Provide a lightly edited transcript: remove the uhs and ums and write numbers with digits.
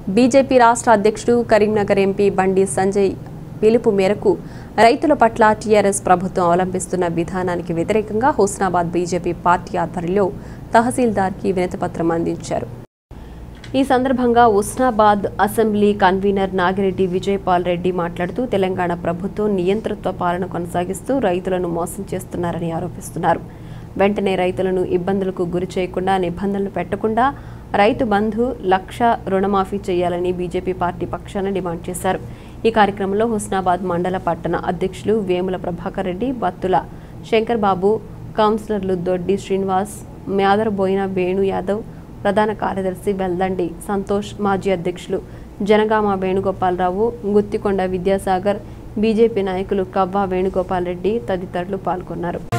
BJP రాష్ట్ర అధ్యక్షుడు Karimnagar MP Bandi Sanjay పిలుపు మేరకు రైతుల పట్ల టీఆర్ఎస్ ప్రభుత్వం అవలంబిస్తున్న విధానానికి వ్యతిరేకంగా హుస్నాబాద్ బీజేపీ పార్టీ ఆధ్వర్యంలో తహసీల్దార్కి వినతిపత్రం అందించారు। ఈ సందర్భంగా హుస్నాబాద్ అసెంబ్లీ కన్వీనర్ నాగిరెడ్డి విజయపాల్ రెడ్డి మాట్లాడుతూ తెలంగాణ ప్రభుత్వం నియంతృత్వ పాలన కొనసాగిస్తూ రైతులను మోసం చేస్తున్నారని ఆరోపిస్తున్నారు। వెంటనే రైతులను ఇబ్బందులకు గురి చేయకుండా నిబంధనలు పెట్టకుండా రైతు బంధు 1,00,000 రుణమాఫీ చేయాలని బీజేపీ పార్టీ పక్షాన డిమాండ్ చేశారు। ఈ కార్యక్రమంలో హుస్నాబాద్ మండల పట్టణ అధ్యక్షులు వేముల ప్రభాకర్ రెడ్డి, బత్తుల శంకర్ బాబు, కౌన్సిలర్లు దొడ్డి శ్రీనివాస్, మ్యాదరబోయిన వేణు యాదవ్, ప్రధాన కార్యదర్శి వెల్దండి సంతోష్, మాజీ అధ్యక్షులు జనగామ వేణుగోపాలరావు, గుత్తికొండ విద్యాసాగర్, బీజేపీ నాయకులు కవ్వా వేణుగోపాల్ రెడ్డి తదితరులు పాల్గొన్నారు।